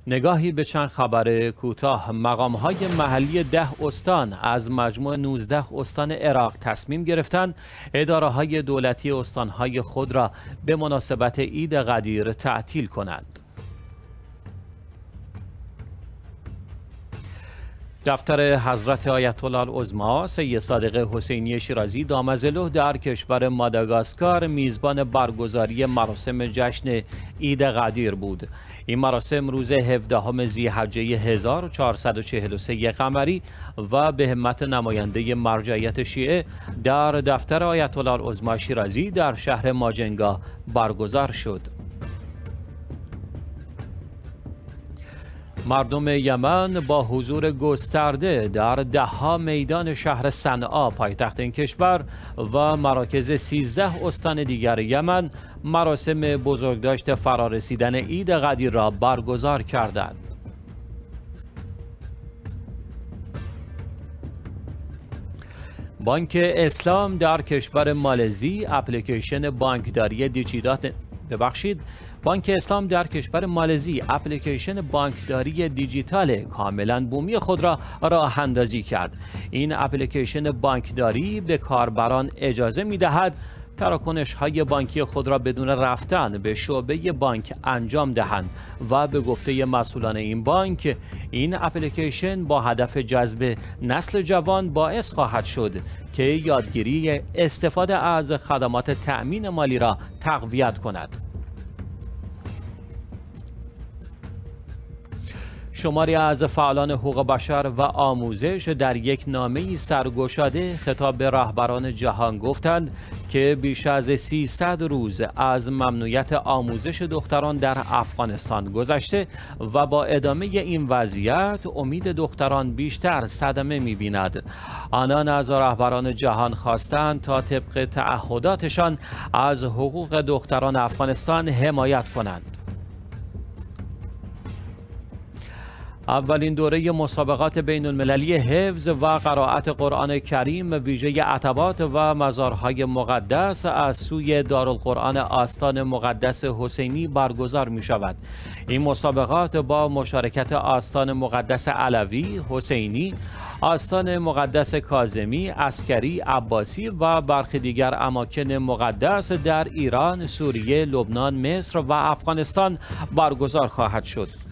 نگاهی به چند خبر کوتاه. مقام‌های محلی 10 استان از مجموع 19 استان عراق تصمیم گرفتند اداره‌های دولتی استان‌های خود را به مناسبت عید قدیر تعطیل کنند. دفتر حضرت آیت الله العظما سید صادق حسینی شیرازی دامن‌الله در کشور ماداگاسکار میزبان برگزاری مراسم جشن عید قدیر بود. این مراسم روز 17 ذی‌حجه 1443 قمری و به همت نماینده مرجعیت شیعه در دفتر آیت الله العظما شیرازی در شهر ماجنگا برگزار شد. مردم یمن با حضور گسترده در ده‌ها میدان شهر صنعا پایتخت این کشور و مراکز 13 استان دیگر یمن مراسم بزرگداشت فرارسیدن عید قدیر را برگزار کردند. بانک اسلام در کشور مالزی اپلیکیشن بانکداری دیجیتال کاملا بومی خود را راه اندازی کرد. این اپلیکیشن بانکداری به کاربران اجازه می دهد تراکنش‌های بانکی خود را بدون رفتن به شعبه بانک انجام دهند و به گفته مسئولان این بانک این اپلیکیشن با هدف جذب نسل جوان باعث خواهد شد که یادگیری استفاده از خدمات تأمین مالی را تقویت کند. شماری از فعالان حقوق بشر و آموزش در یک نامه‌ای سرگشاده خطاب به رهبران جهان گفتند که بیش از 300 روز از ممنوعیت آموزش دختران در افغانستان گذشته و با ادامه این وضعیت امید دختران بیشتر صدمه می‌بیند. آنان از رهبران جهان خواستند تا طبق تعهداتشان از حقوق دختران افغانستان حمایت کنند. اولین دوره مسابقات بین المللی حفظ و قرائت قرآن کریم ویژه عتبات و مزارهای مقدس از سوی دارالقرآن آستان مقدس حسینی برگزار می شود. این مسابقات با مشارکت آستان مقدس علوی، حسینی، آستان مقدس کاظمی، عسکری، عباسی و برخی دیگر اماکن مقدس در ایران، سوریه، لبنان، مصر و افغانستان برگزار خواهد شد.